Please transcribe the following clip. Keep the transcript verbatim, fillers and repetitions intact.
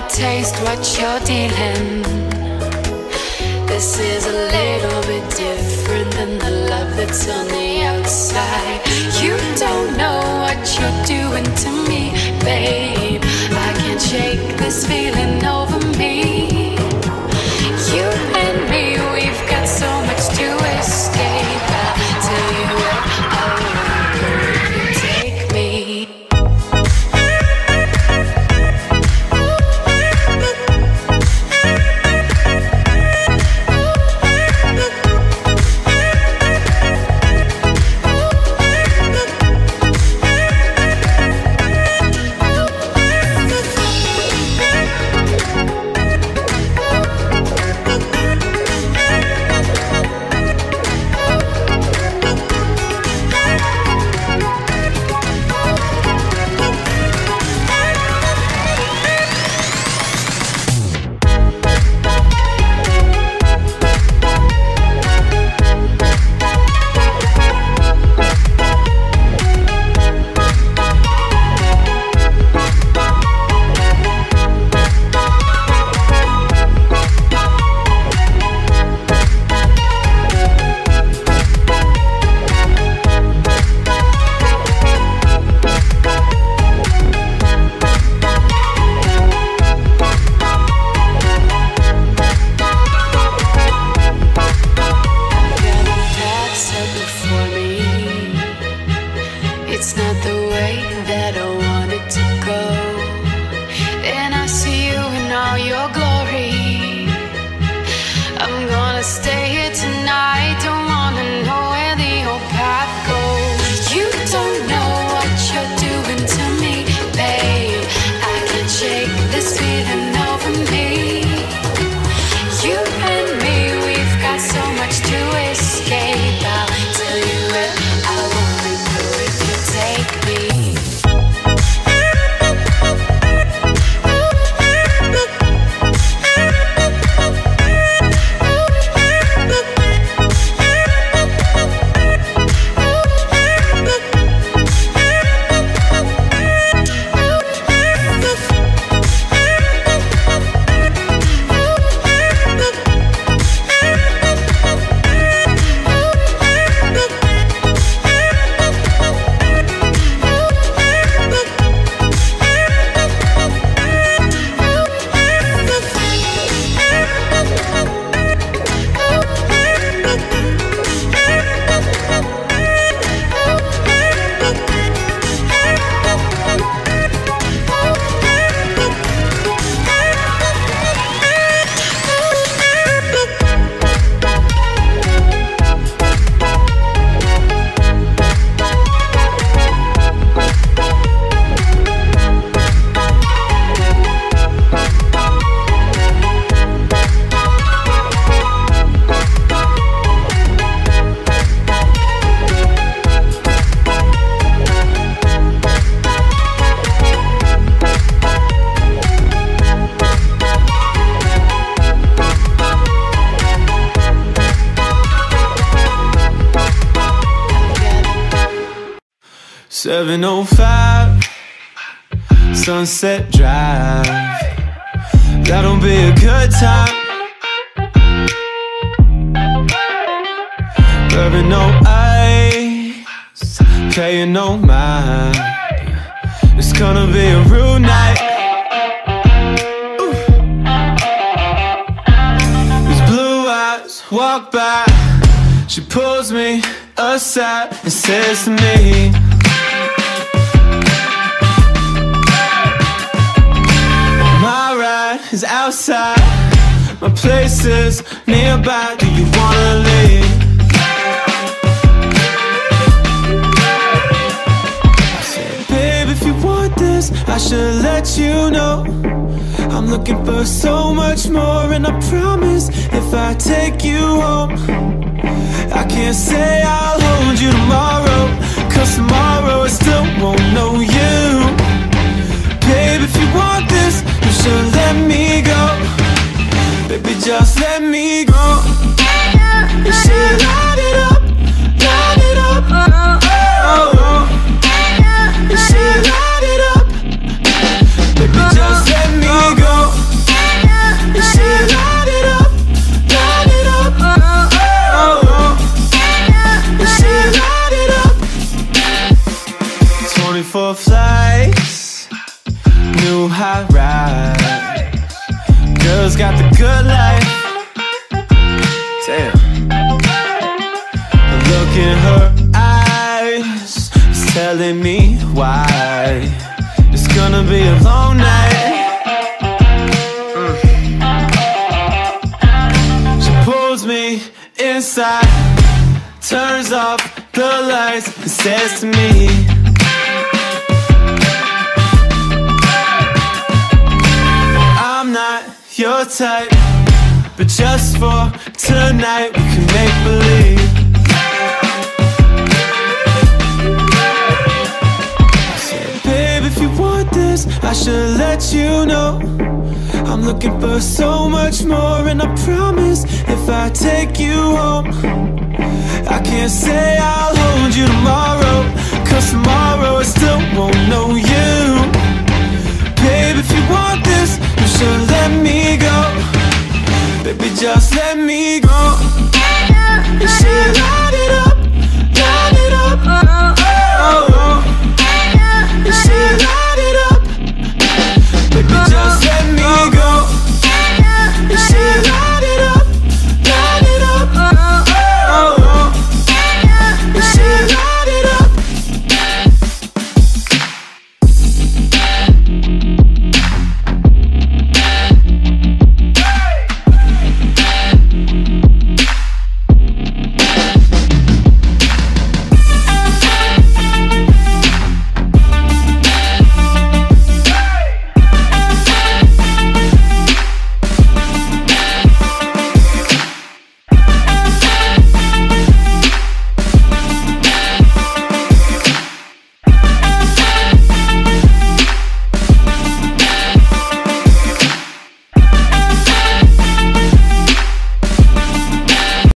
taste what you're dealing. This is a little bit different than the love that's on the outside. You don't know what you're doing to me, babe. I can't shake this feeling over me. You and me, we've got so much to escape. I'll tell you where I wanna go if you take me. It's not the way that I want it to go. Then I see you in all your glory. I'm gonna stay here tonight. Don't wanna know where the old path goes. You don't know what you're doing to me, babe. I can't shake this feeling over me. You and me, we've got so much to escape. I'll tell you where I wanna go if you take me. seven oh five Sunset Drive. That'll be a good time. Bourbon no ice, paying no mind. It's gonna be a real night. Ooh. These blue eyes walk by. She pulls me aside and says to me, is outside, my place is nearby. Do you wanna leave? I said, babe, if you want this, I should let you know. I'm looking for so much more, and I promise if I take you home, I can't say I'll hold you tomorrow, cause tomorrow I still won't know you. Babe, if you want this, you should let me go. Baby, just let me go. And she light it up, light it up, oh, oh. And she light it up. Baby, just let me go. new high ride. Girls got the good life. Damn. The look in her eyes is telling me why it's gonna be a long night. mm. She pulls me inside, turns off the lights and says to me, I'm not your type, but just for tonight we can make believe. I said, babe, if you want this, I should let you know I'm looking for so much more, and I promise if I take you home, I can't say I'll hold you tomorrow, cause tomorrow I still won't know you. Babe, if you want this, you should let me go. Baby, just let